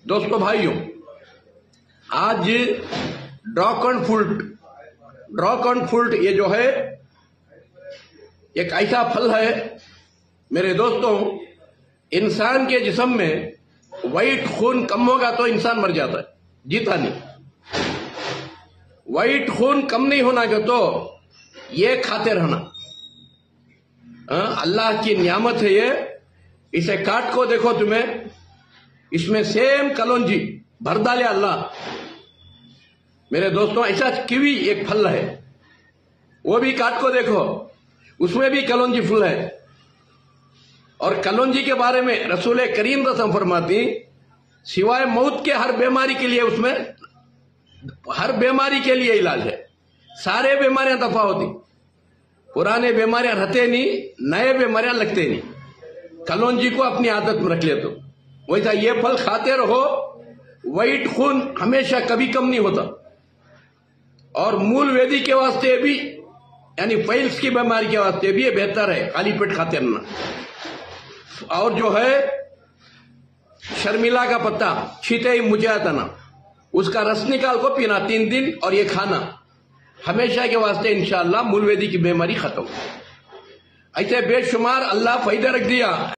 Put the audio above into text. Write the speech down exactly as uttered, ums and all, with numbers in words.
दोस्तों भाइयों, आज ड्रैगन फ्रूट ड्रैगन फ्रूट ये जो है एक ऐसा फल है मेरे दोस्तों, इंसान के जिस्म में व्हाइट खून कम होगा तो इंसान मर जाता है, जीता नहीं। व्हाइट खून कम नहीं होना का तो ये खाते रहना। अल्लाह की नियामत है ये। इसे काट को देखो, तुम्हें इसमें सेम कलौंजी भर डाले अल्लाह। मेरे दोस्तों, ऐसा कीवी एक फल है, वो भी काट को देखो, उसमें भी कलौंजी फूल है। और कलौंजी के बारे में रसूल करीम रसम फरमाती, सिवाय मौत के हर बीमारी के लिए, उसमें हर बीमारी के लिए इलाज है। सारे बीमारियां दफा होती, पुराने बीमारियां रहते नहीं, नए बीमारियां लगते नहीं। कलौंजी को अपनी आदत में रख ले तो वैसा ये फल खाते रहो, व्हाइट खून हमेशा कभी कम नहीं होता। और मूल वेदी के वास्ते भी, यानी फाइल्स की बीमारी के वास्ते भी ये बेहतर है, खाली पेट खाते रहना। और जो है शर्मिला का पत्ता छीते ही मुजातना, उसका रस निकाल को पीना तीन दिन, और ये खाना हमेशा के वास्ते इंशाअल्लाह मूल वेदी की बीमारी खत्म। ऐसे बेशुमार अल्लाह फायदा रख दिया।